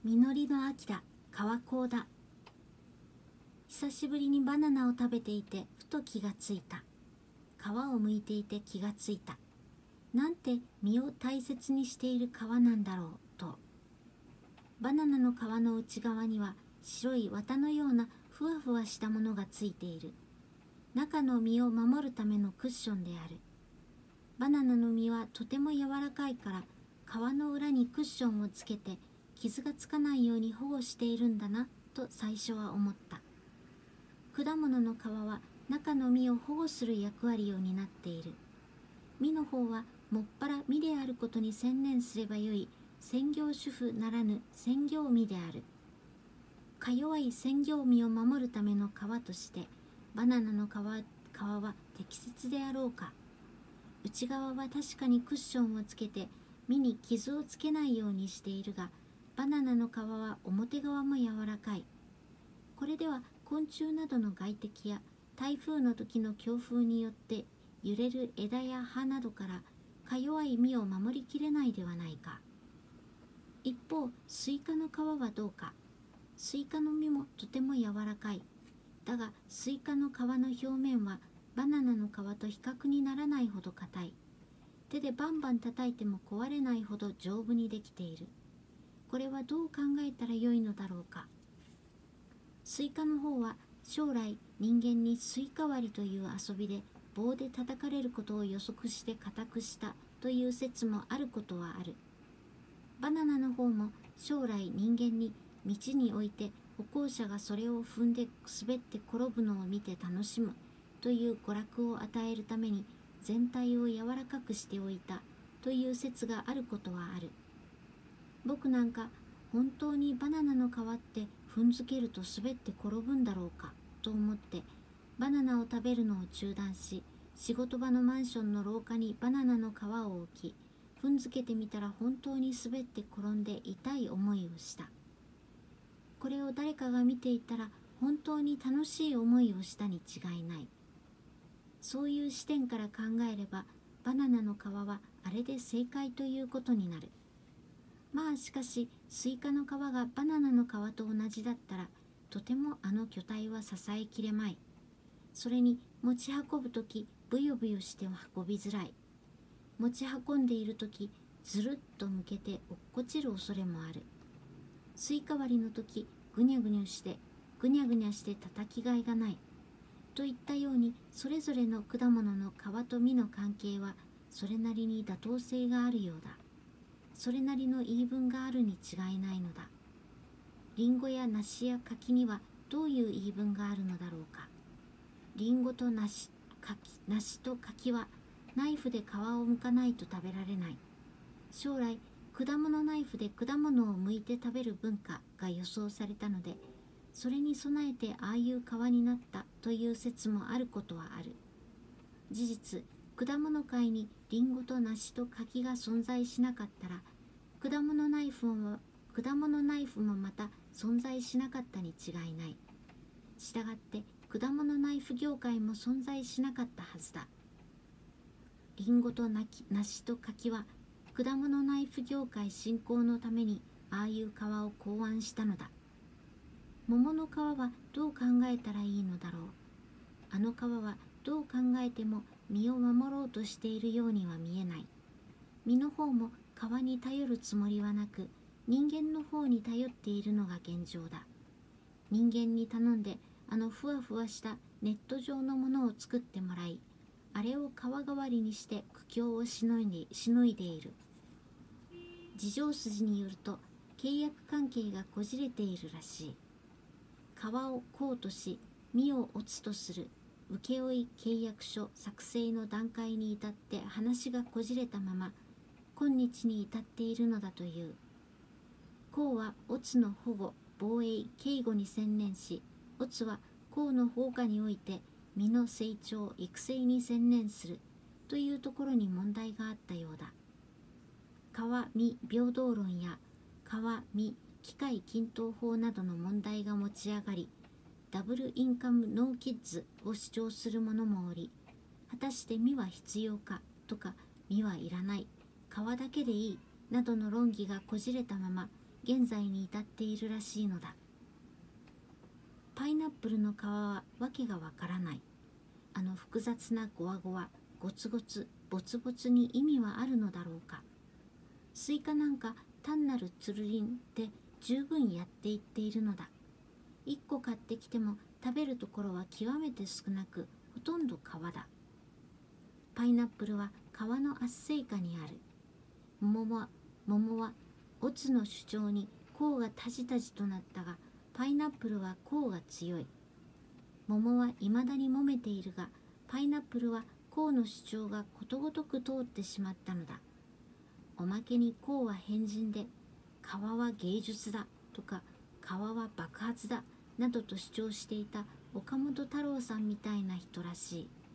実りの秋だ、川高だ。久しぶりにバナナを食べていてふと気がついた。皮を剥いていて気がついた。なんて実を大切にしている皮なんだろうと。バナナの皮の内側には白い綿のようなふわふわしたものがついている。中の実を守るためのクッションである。バナナの実はとても柔らかいから皮の裏にクッションをつけて傷がつかないように保護しているんだなと最初は思った。果物の皮は中の実を保護する役割を担っている。実の方はもっぱら実であることに専念すればよい専業主婦ならぬ専業実である。か弱い専業実を守るための皮としてバナナの皮は適切であろうか。内側は確かにクッションをつけて実に傷をつけないようにしているが、バナナの皮は表側も柔らかい。これでは昆虫などの外敵や台風の時の強風によって揺れる枝や葉などからか弱い実を守りきれないではないか。一方、スイカの皮はどうか。スイカの実もとても柔らかい。だがスイカの皮の表面はバナナの皮と比較にならないほど硬い。手でバンバン叩いても壊れないほど丈夫にできている。これはどう考えたらよいのだろうか。スイカの方は将来人間にスイカ割りという遊びで棒で叩かれることを予測して固くしたという説もあることはある。バナナの方も将来人間に道に置いて歩行者がそれを踏んで滑って転ぶのを見て楽しむという娯楽を与えるために全体を柔らかくしておいたという説があることはある。僕なんか本当にバナナの皮って踏んづけると滑って転ぶんだろうかと思ってバナナを食べるのを中断し、仕事場のマンションの廊下にバナナの皮を置き、踏んづけてみたら本当に滑って転んで痛い思いをした。これを誰かが見ていたら本当に楽しい思いをしたに違いない。そういう視点から考えればバナナの皮はあれで正解ということになる。まあしかしスイカの皮がバナナの皮と同じだったらとてもあの巨体は支えきれまい。それに持ち運ぶときブヨブヨして運びづらい。持ち運んでいるときずるっと向けて落っこちる恐れもある。スイカ割りのときぐにゃぐにゃして叩きがいがない。といったようにそれぞれの果物の皮と実の関係はそれなりに妥当性があるようだ。それなりの言い分があるに違いないのだ。リンゴや梨や柿にはどういう言い分があるのだろうか。リンゴと梨と柿はナイフで皮を剥かないと食べられない。将来果物ナイフで果物を剥いて食べる文化が予想されたので、それに備えてああいう皮になったという説もあることはある。事実、果物界にリンゴと梨と柿が存在しなかったら、果物ナイフもまた存在しなかったに違いない。したがって果物ナイフ業界も存在しなかったはずだ。リンゴと梨と柿は果物ナイフ業界振興のためにああいう皮を考案したのだ。桃の皮はどう考えたらいいのだろう。あの皮はどう考えても実を守ろうとしているようには見えない。実の方も皮に頼るつもりはなく、人間の方に頼っているのが現状だ。人間に頼んであのふわふわしたネット状のものを作ってもらい、あれを皮代わりにして苦境をしのいでいる。事情筋によると契約関係がこじれているらしい。皮を公とし実を乙とする請負契約書作成の段階に至って話がこじれたまま今日に至っているのだという。公は乙の保護防衛警護に専念し、乙は公の放下において実の成長育成に専念するというところに問題があったようだ。皮実平等論や皮実機械均等法などの問題が持ち上がり、ダブルインカムノーキッズを主張する者もおり、果たして実は必要かとか実はいらない、皮だけでいいなどの論議がこじれたまま現在に至っているらしいのだ。パイナップルの皮はわけがわからない。あの複雑なゴワゴワ、ゴツゴツ、ボツボツに意味はあるのだろうか。スイカなんか単なるつるりんで十分やっていっているのだ。1個買ってきても食べるところは極めて少なく、ほとんど皮だ。パイナップルは皮の圧生下にある。桃はオツの主張に甲がタジタジとなったが、パイナップルは甲が強い。桃はいまだに揉めているが、パイナップルは甲の主張がことごとく通ってしまったのだ。おまけに甲は変人で、皮は芸術だとか、皮は爆発だなどと主張していた岡本太郎さんみたいな人らしい。